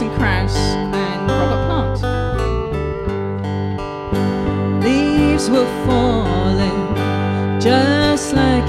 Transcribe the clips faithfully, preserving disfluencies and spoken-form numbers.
Alison and Robert Plant. Leaves were falling just like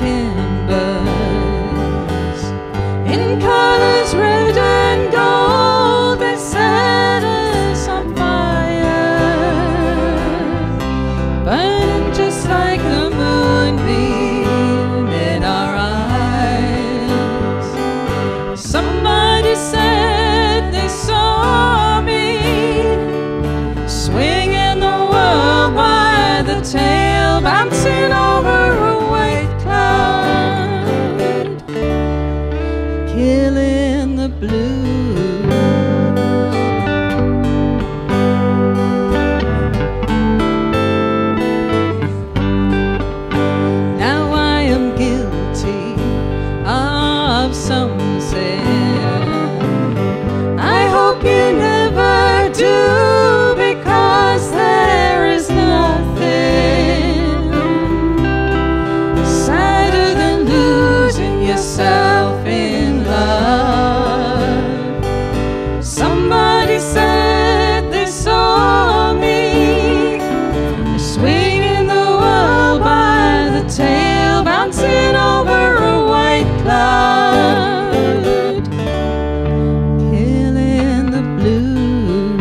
embers, in colors red and gold. They set us on fire, burning just like the moonbeam in our eyes. Somebody said they saw me swinging the world by the tail, bouncing over a white cloud, killing the blues. Now I am guilty of some sin. I hope you never do, because there is nothing sadder than losing yourself in love. Somebody said they saw me swinging the world by the tail, bouncing over a white cloud, killing the blues.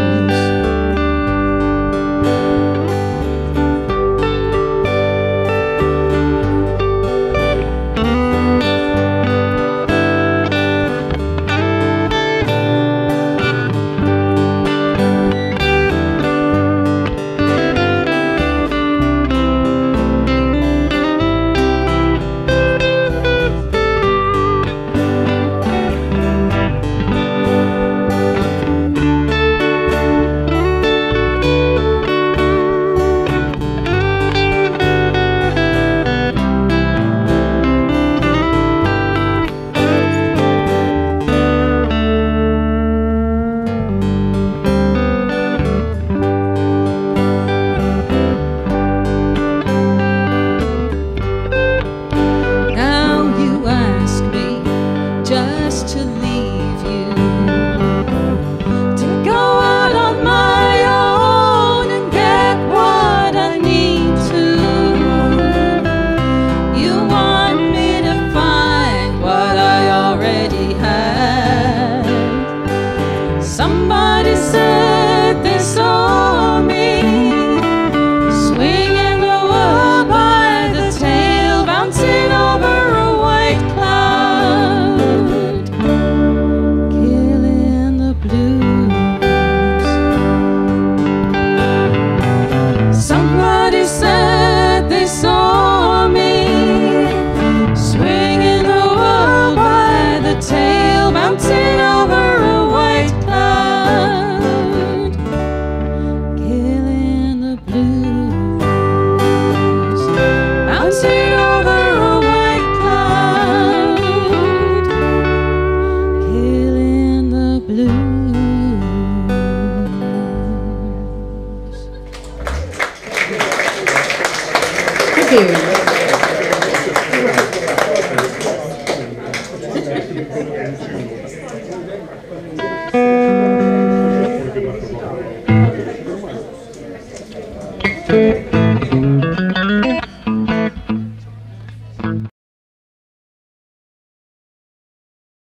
Just to leave you, to go out on my own and get what I need to. You want me to find what I already had. Somebody said they saw me swinging the world by the tail, bouncing over a white cloud, killing the blues. Somebody said they saw me swinging the world by the tail, bouncing over a white cloud, killing the blues. Bouncing over a white cloud, killing the blues. Thank you. Thank you.